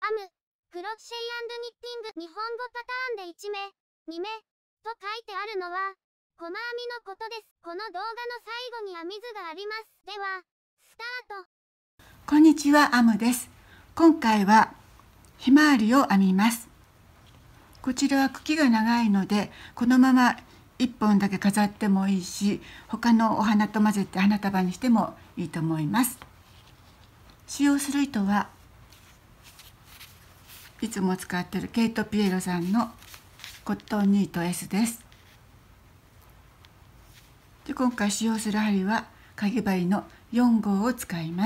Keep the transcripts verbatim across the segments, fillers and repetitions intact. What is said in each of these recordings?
編む、クロッシェイ&ニッティング日本語パターンでいちめ、にめと書いてあるのは、細編みのことです。この動画の最後に編み図があります。では、スタート。 こんにちは、アムです。今回はひまわりを編みます。こちらは茎が長いので、このままいっぽんだけ飾ってもいいし、他のお花と混ぜて花束にしてもいいと思います。使用する糸はいつも使っているケイト・ピエロさんのコットンニート エス です。で今回使用する針はかぎ針のよん号を使います。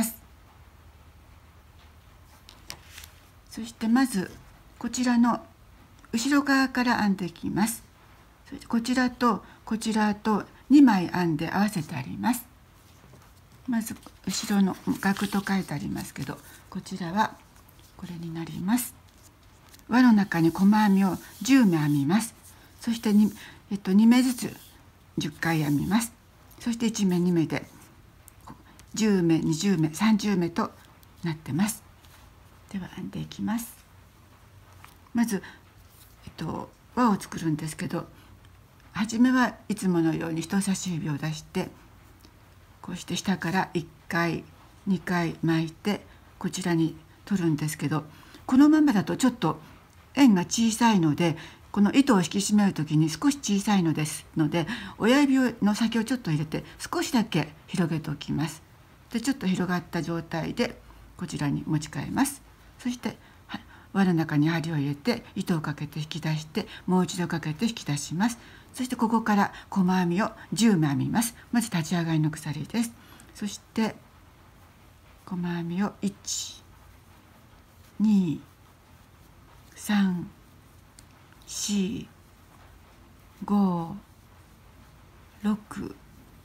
そしてまずこちらの後ろ側から編んでいきます。そしてこちらとこちらとにまい編んで合わせてあります。まず後ろの額と書いてありますけど、こちらはこれになります。輪の中に細編みをじゅうめ編みます。そして 2,、えっと、にめずつじゅっかい編みます。そしていちめにめでじゅうめにじゅうめさんじゅうめとなってます。では編んでいきます。まず、えっと、輪を作るんですけど、初めはいつものように人差し指を出してこうして下からいっかいにかい巻いてこちらに取るんですけど、このままだとちょっと円が小さいので、この糸を引き締める時に少し小さいのですので、親指の先をちょっと入れて少しだけ広げておきます。でちょっと広がった状態でこちらに持ち替えます。そして輪の中に針を入れて糸をかけて引き出して、もう一度かけて引き出します。そしてここから細編みをじゅうめ編みます。まず立ち上がりの鎖です。そして細編みをいち、に、さん、よん、ご、ろく、なな、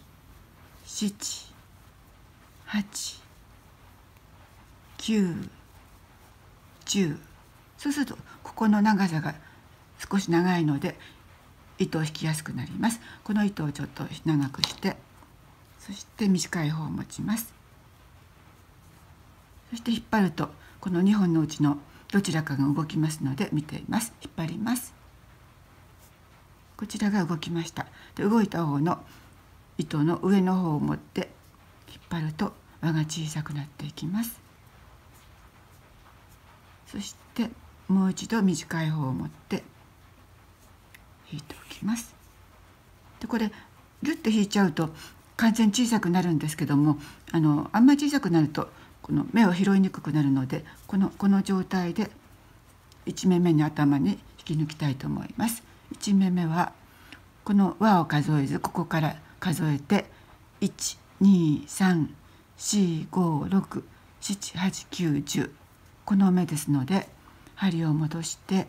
はち、きゅう、じゅう。そうするとここの長さが少し長いので糸を引きやすくなります。この糸をちょっと長くして、そして短い方を持ちます。そして引っ張るとこのにほんのうちのどちらかが動きますので見ています。引っ張ります。こちらが動きました。で動いた方の糸の上の方を持って引っ張ると輪が小さくなっていきます。そしてもう一度短い方を持って引いておきます。でこれギュッと引いちゃうと完全に小さくなるんですけども、あのあんまり小さくなるとこの目を拾いにくくなるので、このこの状態でいちめめに頭に引き抜きたいと思います。いちめめはこの輪を数えずここから数えていち、に、さん、よん、ご、ろく、なな、はち、きゅう、じゅう、この目ですので針を戻して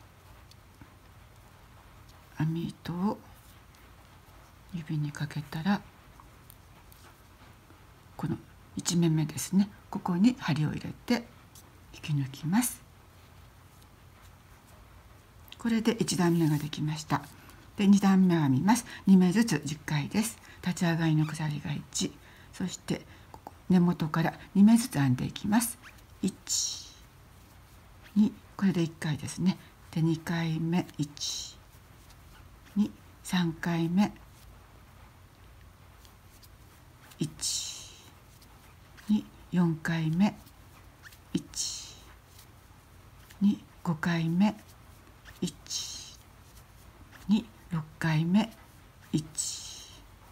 編み糸を指にかけたら、このいちめめですね、ここに針を入れて引き抜きます。これでいち段目ができました。でに段目を編みます。にめずつじゅっかいです。立ち上がりの鎖がいち、そしてここ根元からにめずつ編んでいきます。いち、に、これでいっかいですね。でにかいめいち、に、さんかいめいち、に、よんかいめいち、に、ごかいめいち、に、ろっかいめいち、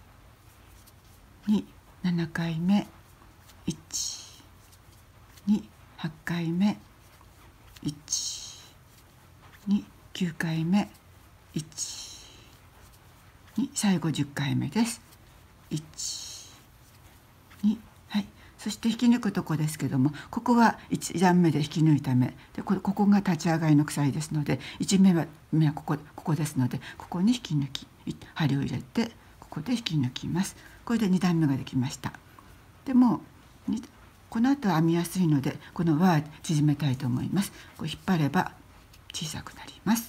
に、ななかいめいち、に、はちかいめいち、に、きゅうかいめいち、に、最後じゅっかいめです。いち、に、はい。そして引き抜くとこですけども、ここはいち段目で引き抜いた目で、これここが立ち上がりの鎖ですので、いちめは目はここここですので、ここに引き抜き針を入れてここで引き抜きます。これでに段目ができました。でもこの後は編みやすいのでこの輪は縮めたいと思います。こう引っ張れば小さくなります。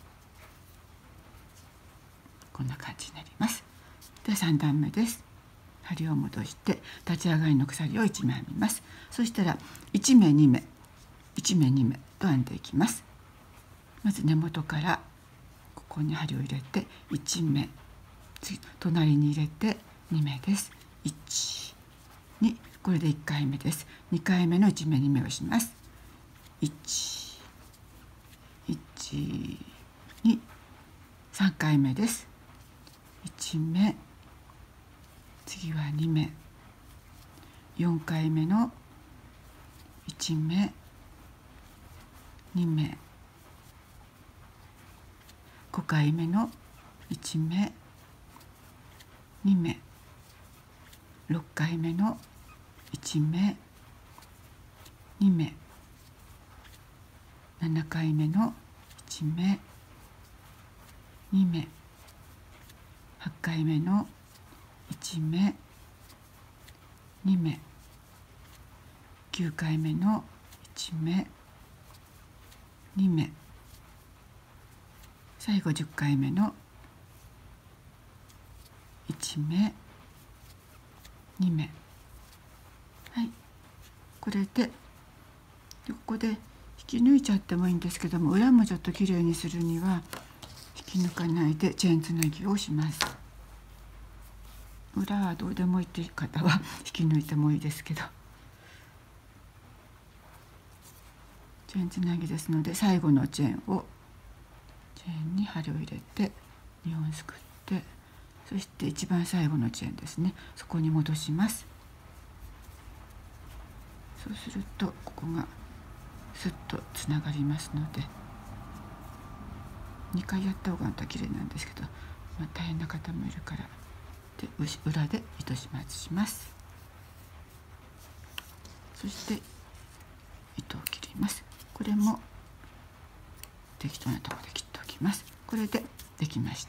こんな感じになります。でさん段目です。針を戻して立ち上がりの鎖をいちめ編みます。そしたらいちめにめいち目に目と編んでいきます。まず根元からここに針を入れていち目、次隣に入れてに目です。いち、に、これでいっかいめです。にかいめのいち目に目をします。いち、いち、に、さんかいめです。いち目、次はに目、よんかいめのいち目、に目、ごかいめのいち目、に目、ろっかいめのいち目、に目、ななかいめのいち目、に目、はちかいめのいち目、に目、きゅうかいめのいち目、に目、最後じゅっかいめのいち目、に目。はい、これで、でここで引き抜いちゃってもいいんですけども、裏もちょっときれいにするには引き抜かないでチェーンつなぎをします。裏はどうでもいいっていう方は引き抜いてもいいですけど、チェーンつなぎですので、最後のチェーンをチェーンに針を入れてにほんすくって、そして一番最後のチェーンですね、そこに戻します。そうするとここがスッとつながりますので、にかいやった方がまた綺麗なんですけど、まあ、大変な方もいるからで裏で糸始末します。そして糸を切ります。これも適当なところで切っておきます。これでできました。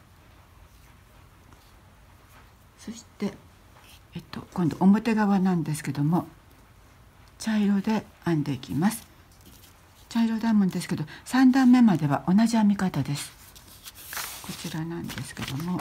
そして、えっと、今度表側なんですけども、茶色で編んでいきます。茶色で編むんですけど、さん段目までは同じ編み方です。こちらなんですけども、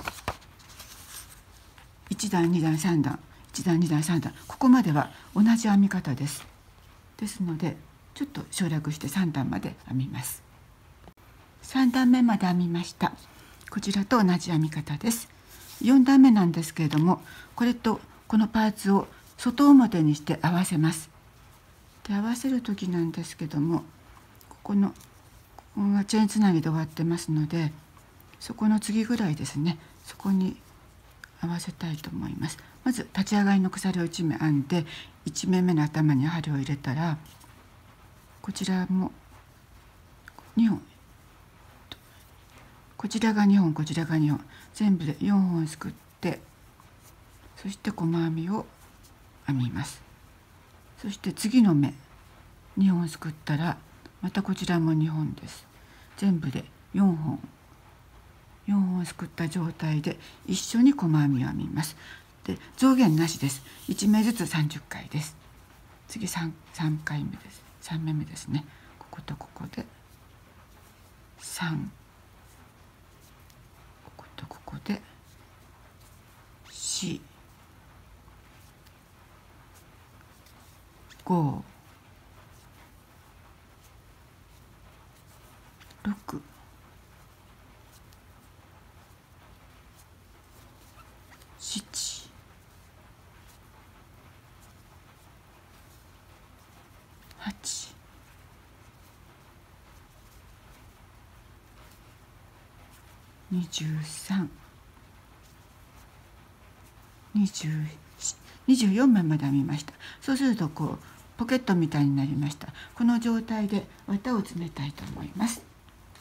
いち段に段さん段、いち段に段さん段、ここまでは同じ編み方です。ですのでちょっと省略してさん段まで編みます。さん段目まで編みました。こちらと同じ編み方です。よん段目なんですけれども、これとこのパーツを外表にして合わせます。で合わせる時なんですけども、ここのここがチェーンつなぎで終わってますので、そこの次ぐらいですね、そこに合わせたいと思います。まず立ち上がりの鎖をいち目編んで、いち目目の頭に針を入れたら、こちらもにほん、こちらがにほん、こちらがにほん、全部でよんほんすくって、そして細編みを編みます。そして次の目にほんすくったら、またこちらもにほんです。全部でよんほん、よんほんすくった状態で一緒に細編みを編みます。で増減なしです。いち目ずつさんじゅっかいです。次 3, さんかいめです。さん目目ですね。こことここでさん、こことここでよん、ご、ろく、しち、はち、にじゅうさん、にじゅうよん、にじゅうよん目まで編みました。そうするとこうポケットみたいになりました。この状態で綿を詰めたいと思います。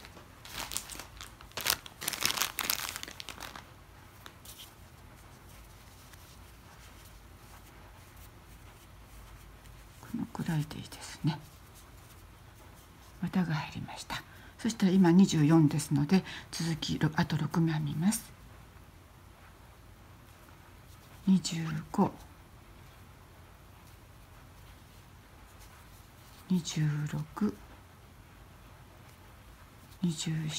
このくらいでいいですね。綿が入りました。そしたら今にじゅうよんですので、続きあとろく目編みます。にじゅうご、にじゅうろく、にじゅうなな、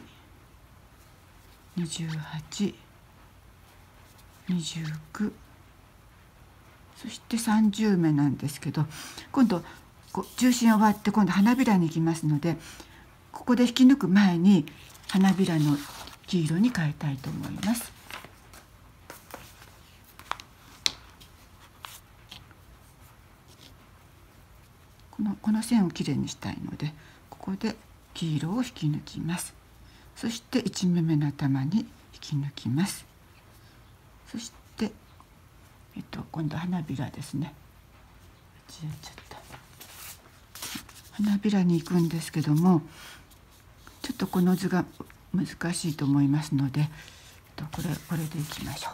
にじゅうはち、にじゅうきゅう、そしてさんじゅう目なんですけど、今度こう中心終わって今度花びらに行きますので、ここで引き抜く前に花びらの黄色に変えたいと思います。この、この線をきれいにしたいので、ここで黄色を引き抜きます。そしていちめめの頭に引き抜きます。そして、えっと、今度花びらですね。間違えちゃった。花びらに行くんですけども、ちょっとこの図が難しいと思いますので、えっと、これこれでいきましょう。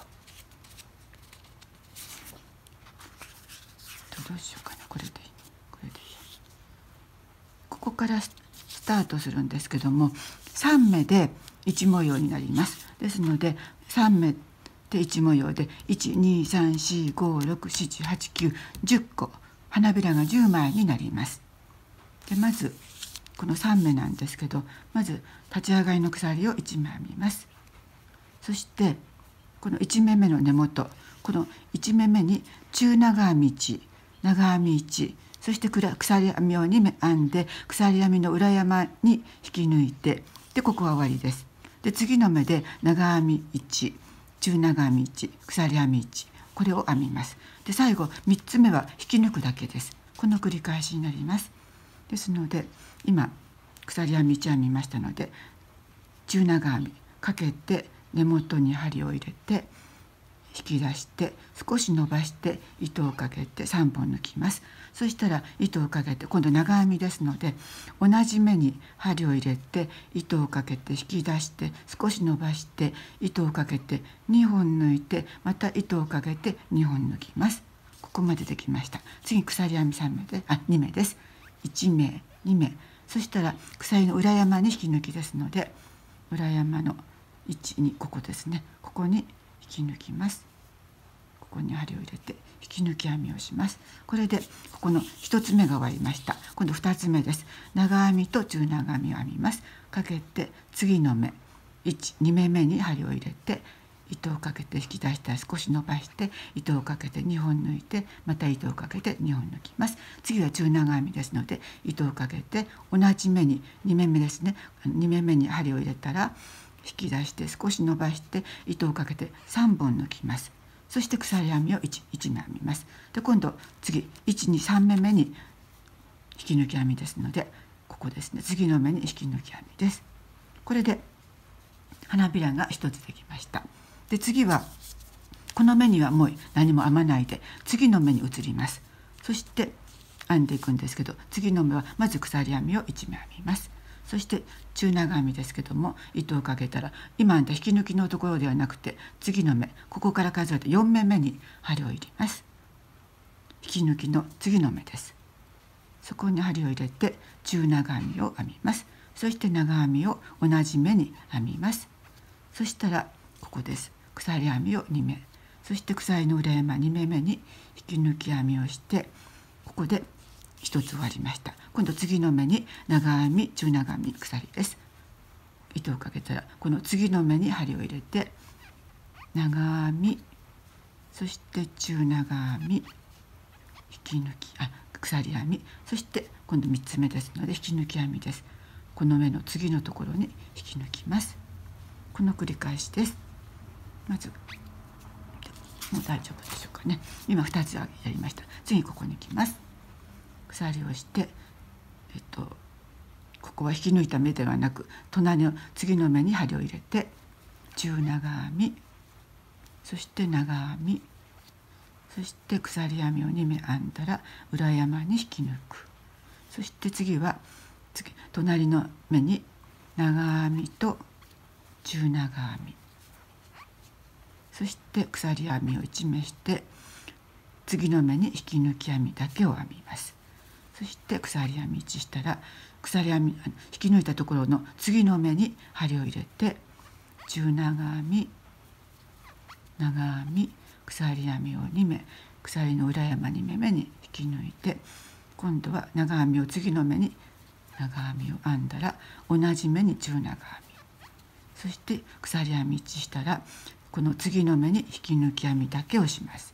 えっと、どうしようかな。これでいい。これでいい。ここからスタートするんですけども、さんめでいち模様になります。ですのでさんめでいち模様でいち、に、さん、し、ご、ろく、しち、はち、きゅう、じゅっこ花びらがじゅうまいになります。でまずこのさんめなんですけど、まず立ち上がりの鎖をいちまい編みます。そしてこのいちめめの根元、このいちめめに中長編みいち、長編みいち、そして鎖編みをにめ編んで鎖編みの裏山に引き抜いて、でここは終わりです。で次の目で長編みいち、中長編みいち、鎖編みいち、これを編みます。で最後みっつめは引き抜くだけです。この繰り返しになります。ですので今鎖編みいち編みましたので、中長編みかけて根元に針を入れて引き出して少し伸ばして糸をかけてさんぼん抜きます。そしたら糸をかけて今度長編みですので、同じ目に針を入れて糸をかけて引き出して少し伸ばして糸をかけてにほん抜いて、また糸をかけてにほん抜きます。ここまでできました。次鎖編みさんめであにめです。いちめい、にめい、そしたら鎖の裏山に引き抜きですので、裏山のいち、に、ここですね、ここに引き抜きます。ここに針を入れて引き抜き編みをします。これでここのひとつめが終わりました。今度ふたつめです。長編みと中長編みを編みます。かけて次の目いち、にめめに針を入れて糸をかけて引き出したら少し伸ばして糸をかけてにほん抜いて、また糸をかけてにほん抜きます。次は中長編みですので糸をかけて同じ目ににめめですね、にめめに針を入れたら引き出して少し伸ばして糸をかけてさんぼん抜きます。そして鎖編みを 1, 1目編みます。で今度次いち、に、さんめめに引き抜き編みですので、ここですね、次の目に引き抜き編みです。これで花びらがひとつできました。で次はこの目にはもう何も編まないで次の目に移ります。そして編んでいくんですけど、次の目はまず鎖編みをいちめ編みます。そして中長編みですけども、糸をかけたら今編んだ引き抜きのところではなくて次の目、ここから数えてよんめめに針を入れます。引き抜きの次の目です。そこに針を入れて中長編みを編みます。そして長編みを同じ目に編みます。そしたらここです。鎖編みをにめ、そして鎖の裏山にめめに引き抜き編みをして、ここでひとつ終わりました。今度次の目に長編み、中長編み、鎖です。糸をかけたらこの次の目に針を入れて長編み、そして中長編み、引き抜きあ鎖編み、そして今度みっつめですので引き抜き編みです。この目の次のところに引き抜きます。この繰り返しです。まずもう大丈夫でしょうかね。今ふたつやりました。次ここに行きます。鎖をして、えっと、ここは引き抜いた目ではなく隣の次の目に針を入れて中長編み、そして長編み、そして鎖編みをにめ編んだら裏山に引き抜く。そして次は次隣の目に長編みと中長編み、そして鎖編みをいちめして次の目に引き抜き編みだけを編みます。そして鎖編みいちしたら鎖編み引き抜いたところの次の目に針を入れて中長編み、長編み、鎖編みをにめ、鎖の裏山にめめに引き抜いて、今度は長編みを次の目に長編みを編んだら同じ目に中長編み、そして鎖編みいちしたらこの次の目に引き抜き編みだけをします。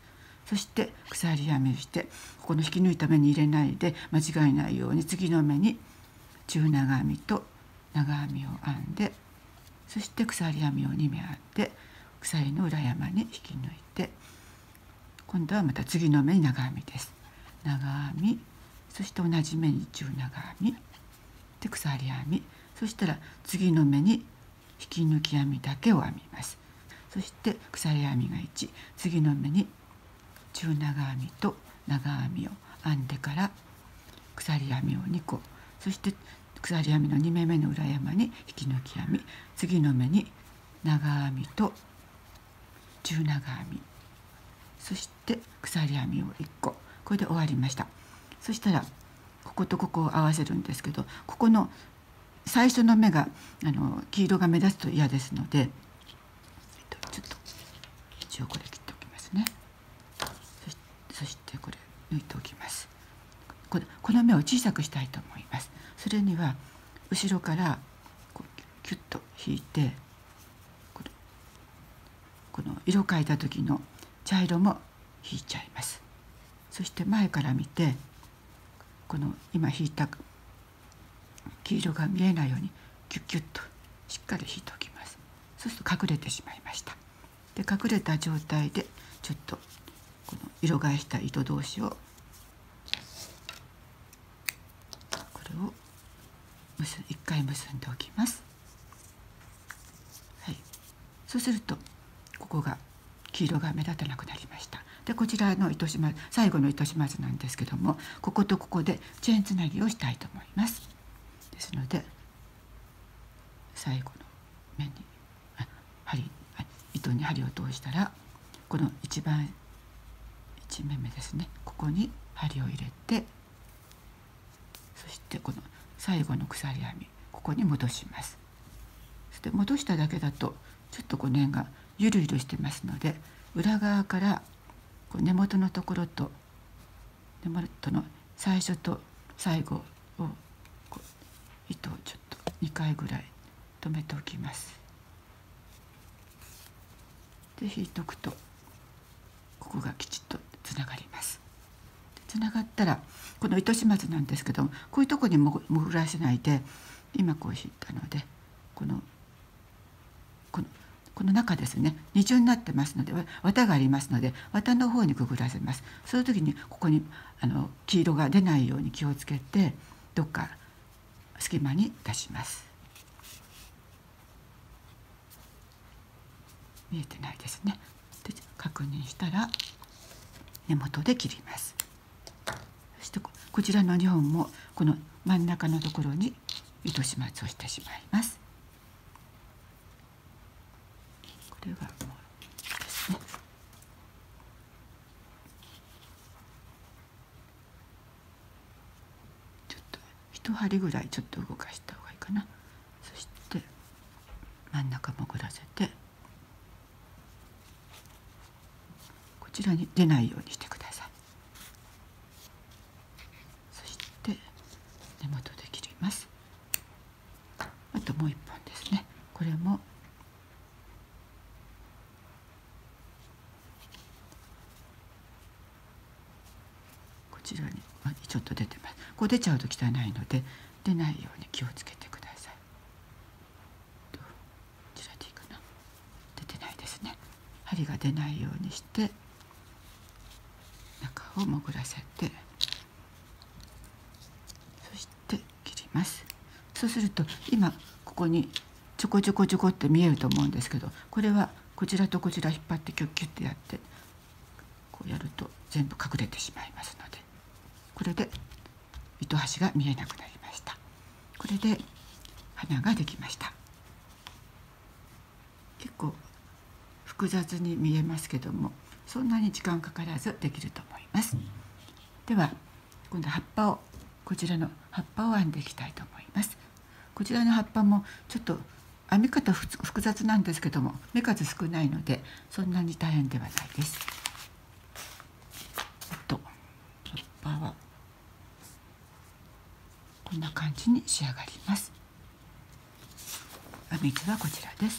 そして鎖編みをして、ここの引き抜いた目に入れないで間違えないように次の目に中長編みと長編みを編んで、そして鎖編みをに目編んで鎖の裏山に引き抜いて、今度はまた次の目に長編みです。長編み、そして同じ目に中長編みで鎖編み、そしたら次の目に引き抜き編みだけを編みます。そして鎖編みがいち、次の目に中長編みと長編みを編んでから鎖編みをにこ、そして鎖編みのに目目の裏山に引き抜き編み、次の目に長編みと中長編み、そして鎖編みをいっこ、これで終わりました。そしたらこことここを合わせるんですけど、ここの最初の目があの黄色が目立つと嫌ですので、えっと、ちょっと一応これ切っておきますね。そし、そしてこれ抜いておきます。これこの目を小さくしたいと思います。それには後ろからこうキュッと引いて、この、この色変えた時の茶色も引いちゃいます。そして前から見て、この今引いた黄色が見えないようにキュッキュッとしっかり引いておきます。そうすると隠れてしまいました。で隠れた状態でちょっとこの色替えした糸同士をこれを結一回結んでおきます。はい、そうするとここが黄色が目立たなくなりました。でこちらの糸始末、最後の糸始末なんですけども、こことここでチェーンつなぎをしたいと思います。ですので最後の目にあ針糸に針を通したら、この一番いち目目ですね、ここに針を入れて、そしてこの最後の鎖編みここに戻します。そして戻しただけだとちょっとこの辺がゆるゆるしてますので、裏側からこう根元のところと根元の最初と最後をこう糸をちょっとにかいぐらい留めておきます。で引いておくとここがきちっとつながります。つながったらこの糸始末なんですけども、こういうところにも潜らせないで、今こう引いたのでこのこのこの中ですね、二重になってますので綿がありますので綿の方にくぐらせます。そういう時にここにあの黄色が出ないように気をつけて、どっか隙間に出します。見えてないですね。で確認したら根元で切ります。そしてこちらのにほんもこの真ん中のところに糸始末をしてしまいます。これはもうですね。ちょっと一針ぐらいちょっと動かした方がいいかな。そして真ん中潜らせて、こちらに出ないようにしてください。そして根元で切ります。あともう一本ですね。これもこちらにちょっと出てます。こう出ちゃうと汚いので出ないように気をつけてください。こちらでいいかな。出てないですね。針が出ないようにして中を潜らせて、そして切ります。そうすると今ここにちょこちょこちょこって見えると思うんですけど、これはこちらとこちら引っ張ってキュッキュッてやってこうやると全部隠れてしまいますので、これで糸端が見えなくなりました。これで花ができました。結構複雑に見えますけども、そんなに時間かからずできると思います。では今度葉っぱをこちらの葉っぱを編んでいきたいと思います。こちらの葉っぱもちょっと編み方複雑なんですけども、目数少ないのでそんなに大変ではないです。あと葉っぱはこんな感じに仕上がります。編み図はこちらです。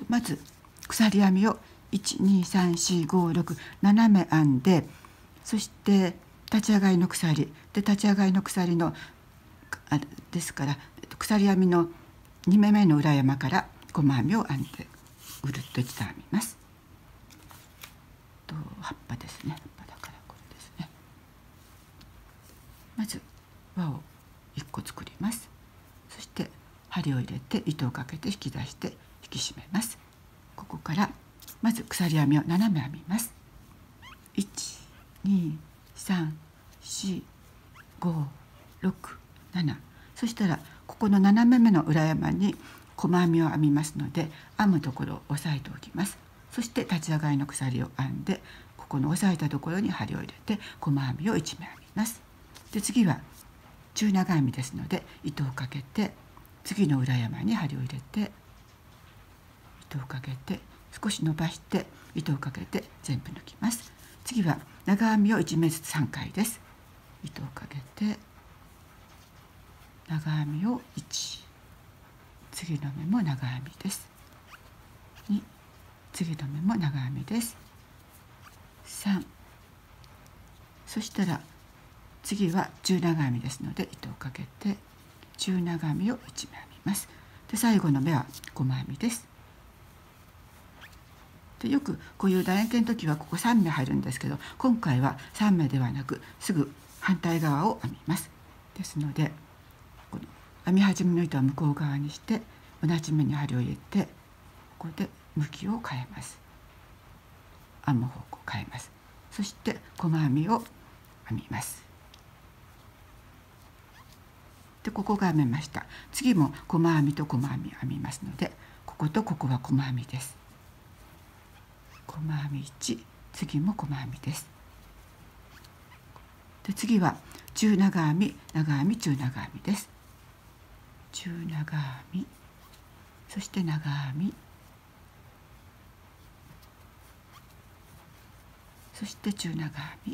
まず鎖編みをいちにさんしごろくなな目編んで、そして立ち上がりの鎖で、立ち上がりの鎖のあですから鎖編みのに目目の裏山から細編みを編んでぐるっと一段編みます。と葉っぱですね。葉っぱだからこれですね。まず輪をいっこ作ります。そして針を入れて糸をかけて引き出して引き締めます。ここからまず鎖編みをなな目編みます。いち、に、さん、し、ご、ろく、なな。そしたらここのなな目目の裏山に細編みを編みますので、編むところを押さえておきます。そして立ち上がりの鎖を編んで、ここの押さえたところに針を入れて細編みをいち目編みます。で次は中長編みですので、糸をかけて次の裏山に針を入れて糸をかけて少し伸ばして糸をかけて全部抜きます。次は長編みをいち目ずつさんかいです。糸をかけて長編みをいち、次の目も長編みです。に、次の目も長編みです。さん、そしたら次は中長編みですので、糸をかけて中長編みをいち目編みます。で最後の目は細編みです。でよくこういう楕円形の時はここさん目入るんですけど、今回はさん目ではなくすぐ反対側を編みます。ですのでこの編み始めの糸は向こう側にして同じ目に針を入れて、ここで向きを変えます。編む方向を変えます。そして細編みを編みます。でここが編めました。次も細編みと細編み編みますので、こことここは細編みです。細編みいち、次も細編みです。で次は中長編み、長編み、中長編みです。中長編み、そして長編み、そして中長編み、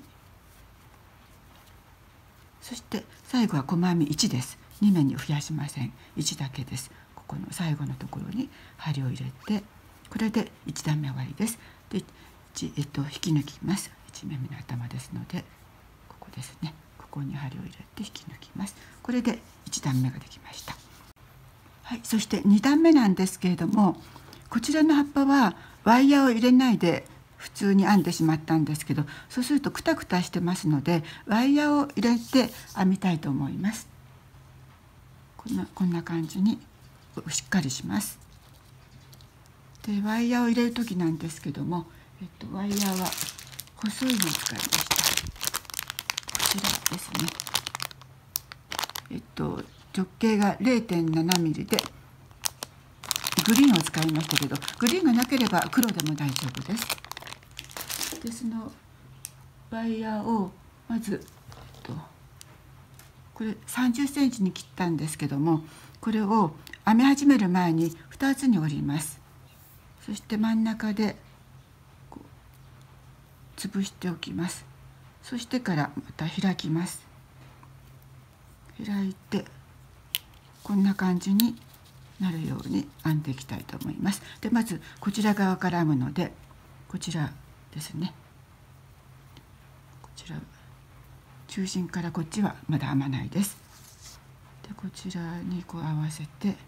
そして最後は細編みいちです。に目に増やしません。いちだけです。ここの最後のところに針を入れて、これでいち段目終わりです。で、えっと、引き抜きます。いち目目の頭ですので、ここですね。ここに針を入れて引き抜きます。これでいち段目ができました。はい、そしてに段目なんですけれども、こちらの葉っぱはワイヤーを入れないで普通に編んでしまったんですけど、そうするとクタクタしてますので、ワイヤーを入れて編みたいと思います。こんなこんな感じにしっかりします。でワイヤーを入れる時なんですけども、えっと、ワイヤーは細いのを使いました。こちらですね。えっと直径が れいてんななミリでグリーンを使いましたけど、グリーンがなければ黒でも大丈夫です。でそのワイヤーをまず、えっと、これさんじゅっセンチに切ったんですけども、これを編み始める前にふたつに折ります。そして真ん中でこう潰しておきます。そしてからまた開きます。開いてこんな感じになるように編んでいきたいと思います。でまずこちら側から編むので、こちらですね。こちら中心からこっちはまだ編まないです。でこちらにこう合わせて、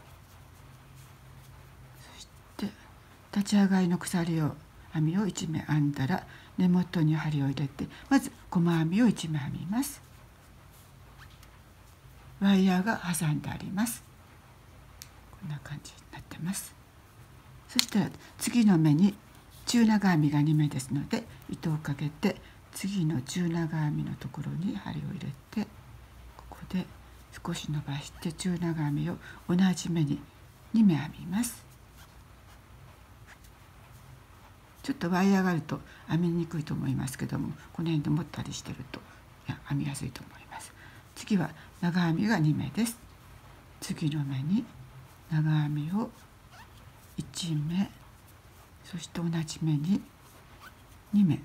そして立ち上がりの鎖を編みをいち目編んだら根元に針を入れて、まず細編みをいち目編みます。ワイヤーが挟んであります。こんな感じになってます。そしたら次の目に中長編みがに目ですので、糸をかけて次の中長編みのところに針を入れて、ここで少し伸ばして中長編みを同じ目にに目編みます。ちょっとワイヤーがあると編みにくいと思いますけども、この辺で持ったりしてると編みやすいと思います。次は長編みがに目です。次の目に長編みをいち目、そして同じ目にに目、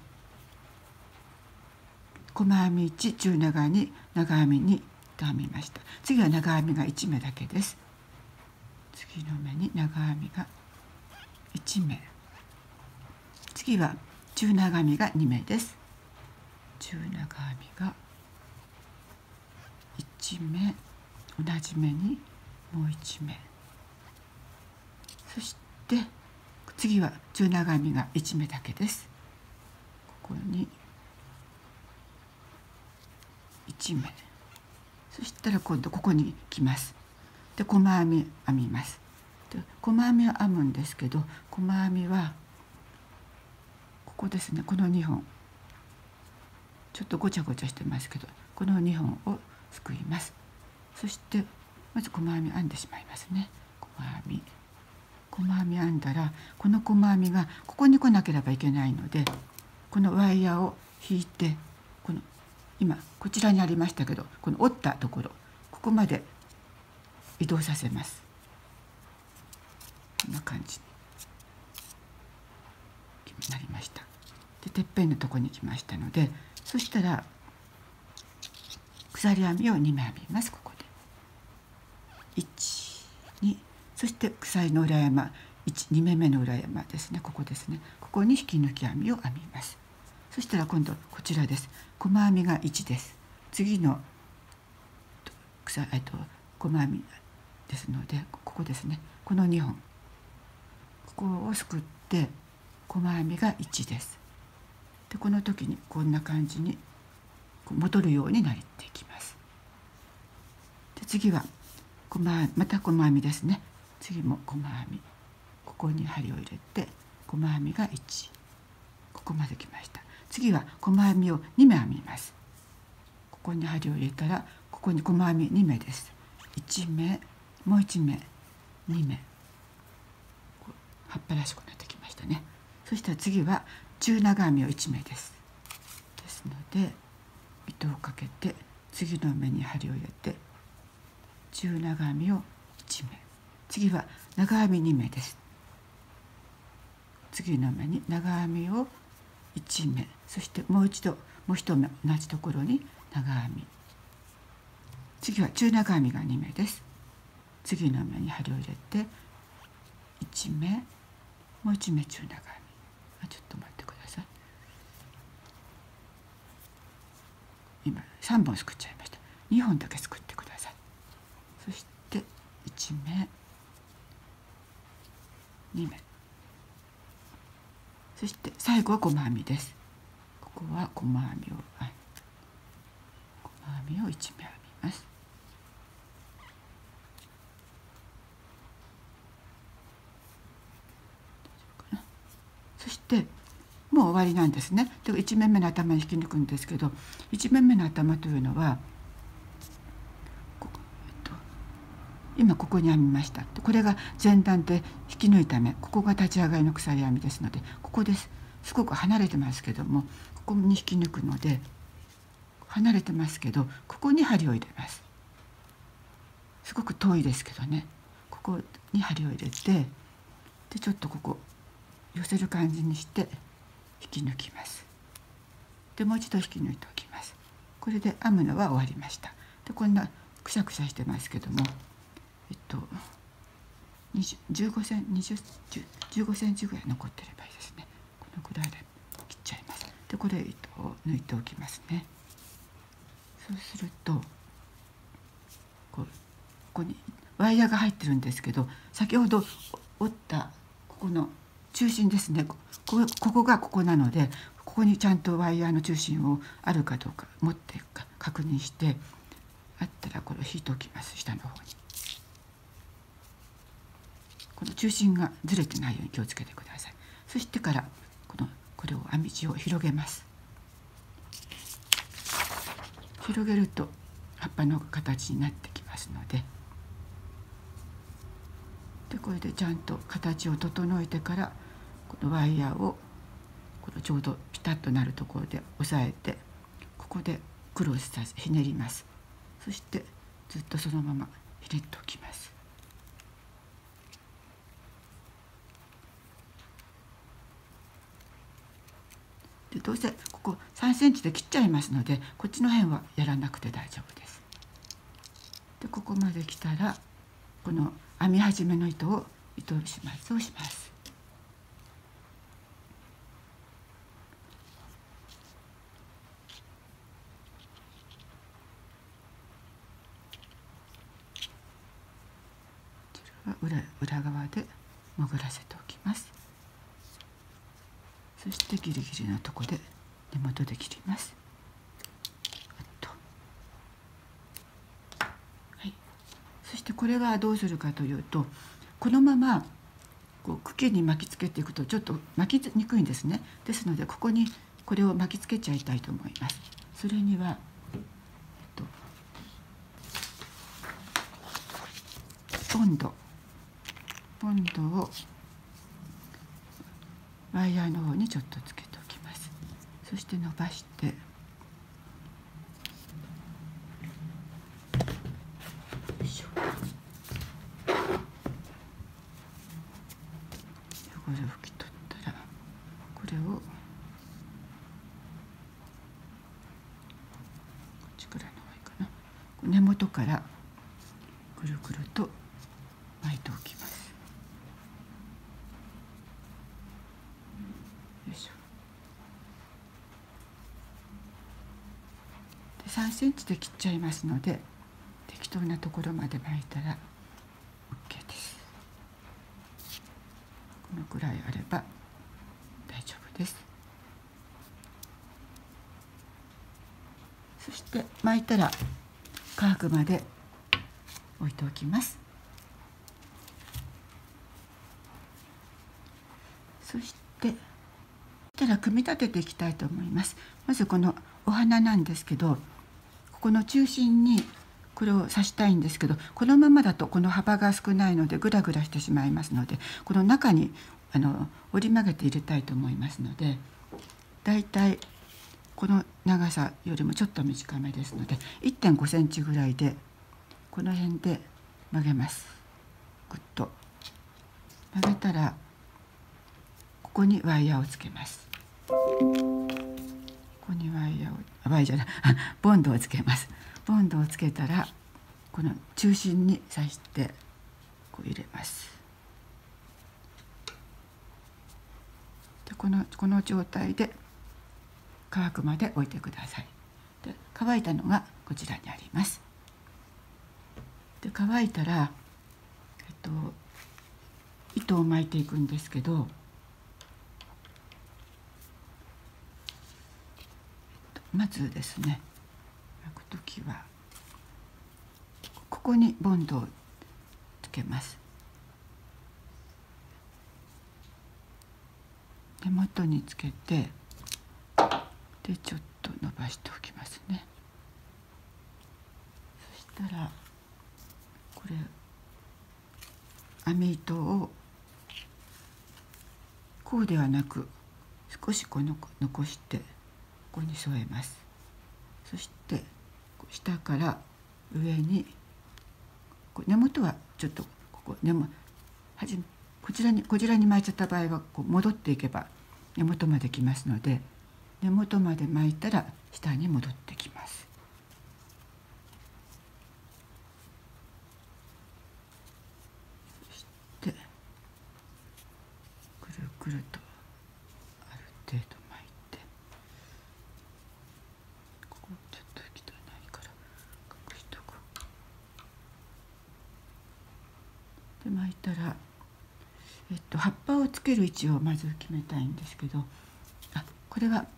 細編みいち、中長に長編みにと編みました。次は長編みがいち目だけです。次の目に長編みがいちめい、次は中長編みがにめいです。中長編みがいちめい、同じ目にもういちめい、そして次は中長編みがいちめいだけです。ここにいちめい、そしたら今度ここに来ます。で細編み編みます。で細編みを編むんですけど、細編みはここですね、このにほん、ちょっとごちゃごちゃしてますけど、このにほんをすくいます。そしてまず細編み編んでしまいますね。細編み細編み編んだら、この細編みがここに来なければいけないので、このワイヤーを引いて、この今こちらにありましたけど、この折ったところ、ここまで移動させます。こんな感じになりました。でてっぺんのところに来ましたので、そしたら鎖編みをにめい編みます。ここでいち、に、そして鎖の裏山いち、にめめの裏山ですね、ここですね、ここに引き抜き編みを編みます。そしたら今度こちらです。細編みがいちです。次の鎖えっと細編みですので、ここですね、このにほん、ここをすくって細編みがいちです。でこの時にこんな感じに戻るようになっていきます。で次は細また細編みですね。次も細編み、ここに針を入れて細編みがいち、ここまで来ました。次は細編みをにめい編みます。ここに針を入れたら、ここに細編みにめいです。いちめい、もういちめい、にめい、葉っぱらしくなってきましたね。そしたら次は中長編みをいちめいです。ですので糸をかけて次の目に針を入れて中長編みをいちめい、次は長編みにめいです。次の目に長編みをいちめい、そしてもう一度もう一目同じところに長編み、次は中長編みがにめいです。次の目に針を入れていちめい、もういちめい中長編み、ちょっと待ってください。今さんぼんすくっちゃいました。にほんだけすくってください。そしていちめい、にめい、そして最後は細編みです。ここは細編みを細編みをいちめい編みます。そしてもう終わりなんですね。でいちめんめの頭に引き抜くんですけど、いちめんめの頭というのはここ、えっと、今ここに編みました。これが前段で引き抜いた目、ここが立ち上がりの鎖編みですので、ここです。すごく離れてますけども、ここに引き抜くので離れてますけど、ここに針を入れます。すごく遠いですけどね、ここに針を入れて、でちょっとここ寄せる感じにして引き抜きます。でもう一度引き抜いておきます。これで編むのは終わりました。でこんなくしゃくしゃしてますけども、えっとじゅうごセンチ、じゅうごセンチぐらい残ってればいいですね。このぐらいで切っちゃいます。でこれ糸を抜いておきますね。そうするとこうここにワイヤーが入ってるんですけど、先ほど折ったここの中心ですね、ここ、ここがここなので、ここにちゃんとワイヤーの中心をあるかどうか持っていくか確認して、あったらこれを引いておきます。下の方にこの中心がずれてないように気をつけてください。そしてからこのこれを編み地を広げます。広げると葉っぱの形になってきますので、でこれでちゃんと形を整えてから、このワイヤーをこのちょうどピタッとなるところで押さえて、ここでクロスさせひねります。そしてずっとそのままひねっておきます。でどうせここさんセンチで切っちゃいますので、こっちの辺はやらなくて大丈夫です。でここまで来たらこの編み始めの糸を糸を始末をします。 裏裏側で潜らせておきます。そしてギリギリのとこで根元で切ります。はい、そしてこれはどうするかというと、このままこう茎に巻きつけていくとちょっと巻きにくいんですね。ですのでここにこれを巻きつけちゃいたいと思います。それには、えっと、ボンドボンドをワイヤーの方にちょっとつけておきます。そして伸ばしてよいしょ、汚れを拭き取ったらこれをこっちからの方がいいかな、根元からくるくると巻いておきます。よいしょ。でさんセンチで切っちゃいますので、適当なところまで巻いたら OK です。このくらいあれば大丈夫です。そして巻いたら乾くまで置いておきます。そしてたら組み立てていきたいと思います。まずこのお花なんですけど、ここの中心にこれを刺したいんですけど、このままだとこの幅が少ないのでグラグラしてしまいますので、この中にあの折り曲げて入れたいと思いますので、だいたいこの長さよりもちょっと短めですので いってんごセンチぐらいでこの辺で曲げます。ぐっと曲げたらここにワイヤーをつけます。ここにワイヤーをあワイヤーじゃないボンドをつけます。ボンドをつけたらこの中心に刺してこう入れます。でこのこの状態で乾くまで置いてください。で乾いたのがこちらにあります。で乾いたら、えっと、糸を巻いていくんですけど、まずですね、巻くときはここにボンドをつけます。根元につけて、でちょっと伸ばしておきますね。そしたらこれ編糸をこうではなく少しこの残してここに添えます。そして下から上に根元はちょっとここ根もはじめこちらにこちらに巻いちゃった場合はこう戻っていけば根元まできますので、根元まで巻いたら下に戻ってきます。そしてくるくるとある程度巻いて、ここちょっと汚いから隠しとこう。で巻いたら、えっと、葉っぱをつける位置をまず決めたいんですけど、あこれは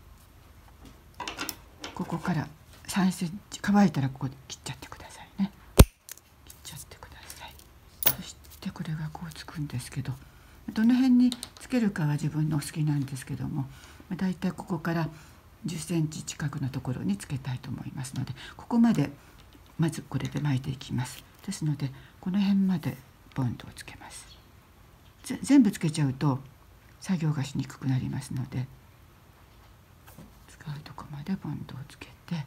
ここからさんセンチ、乾いたらここで切っちゃってくださいね。切っちゃってください。そしてこれがこうつくんですけど、どの辺につけるかは自分の好きなんですけども、だいたいここからじゅっセンチ近くのところにつけたいと思いますので、ここまでまずこれで巻いていきます。ですのでこの辺までボンドをつけます。全部つけちゃうと作業がしにくくなりますので、使うとこまでボンドをつけて、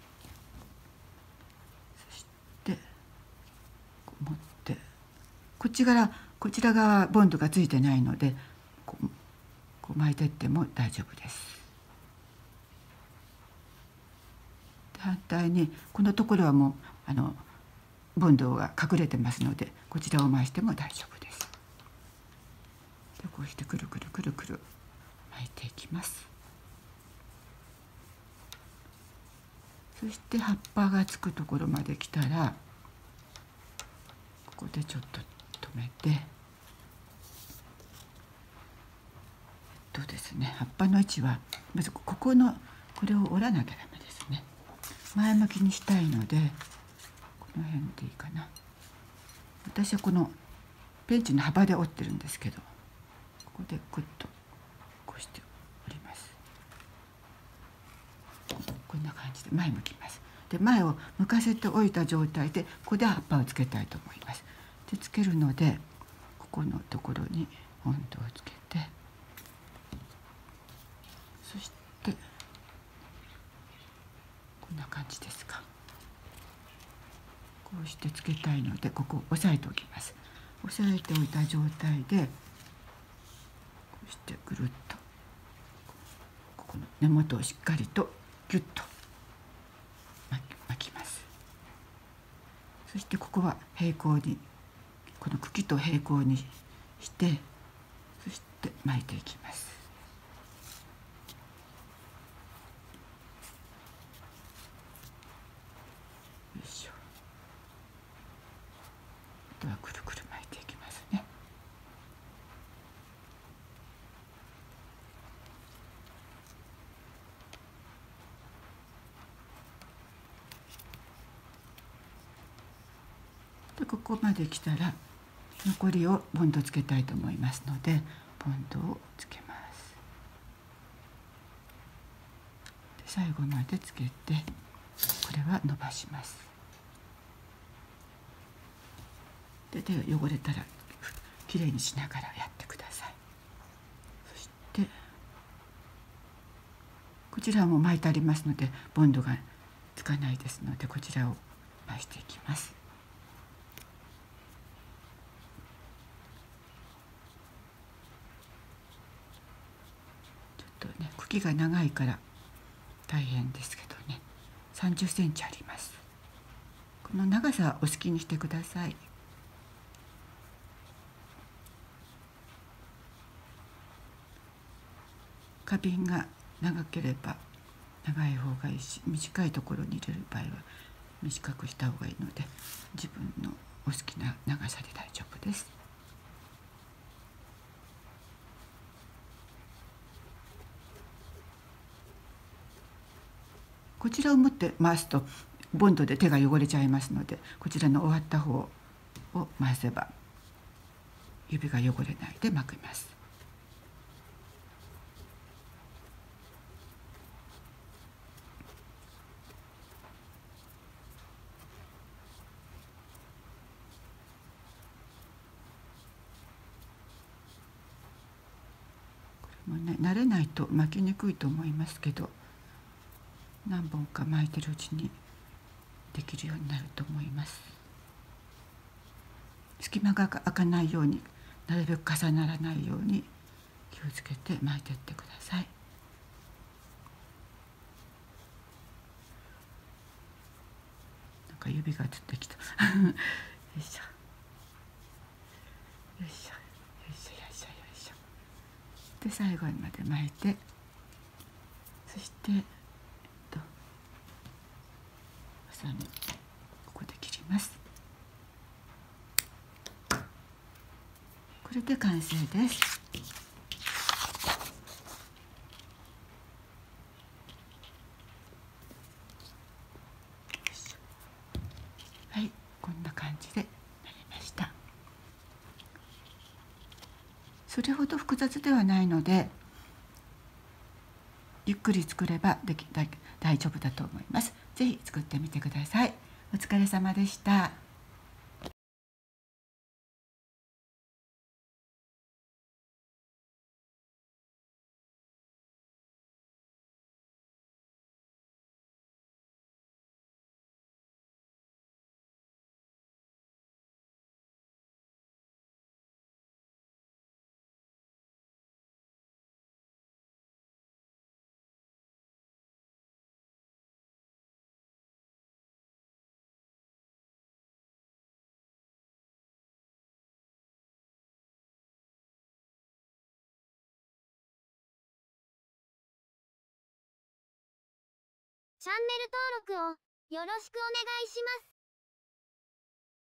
そしてこう持ってこっち側こちら側ボンドがついてないのでこう、こう巻いていっても大丈夫です。で反対にこのところはもうあのボンドが隠れてますので、こちらを回しても大丈夫です。でこうしてくるくるくるくる巻いていきます。そして葉っぱがつくところまで来たらここでちょっと止めて、えっとですね、葉っぱの位置はまずここのこれを折らなきゃダメですね。前向きにしたいのでこの辺でいいかな。私はこのペンチの幅で折ってるんですけど、ここでグッとこうして折ります。こんな感じで前向きます。で、前を向かせておいた状態でここで葉っぱをつけたいと思います。で、つけるのでここのところに温度をつけて、そしてこんな感じですか。こうしてつけたいのでここを押さえておきます。押さえておいた状態でこうしてぐるっとここの根元をしっかりとギュッと巻きます。そしてここは平行に、この茎と平行にして、そして巻いていきます。よいしょ。あとはくるくる巻いていきますね。で、ここまで来たら残りをボンドつけたいと思いますので、ボンドをつけます。で、最後までつけてこれは伸ばします。で、手が汚れたらきれいにしながらやってください。そしてこちらも巻いてありますのでボンドがつかないですので、こちらを巻いていきます。ちょっとね、茎が長いから大変ですけどね、さんじゅっセンチあります。この長さはお好きにしてください。花瓶が長ければ長い方がいいし、短いところに入れる場合は短くした方がいいので、自分のお好きな長さで大丈夫です。こちらを持って回すとボンドで手が汚れちゃいますので、こちらの終わった方を回せば指が汚れないで巻きます。これもね、慣れないと巻きにくいと思いますけど、何本か巻いてるうちにできるようになると思います。隙間が開かないように、なるべく重ならないように気をつけて巻いていってください。なんか指がつってきた。よいしょ。よいしょ。よいしょ。よいしょ。よいしょ。で、最後まで巻いて、そして、えっと、ハサミここで切ります。これで完成です。はい、こんな感じでなりました。それほど複雑ではないので、ゆっくり作ればでき大大丈夫だと思います。ぜひ作ってみてください。お疲れ様でした。 チャンネル登録をよろしくお願いします。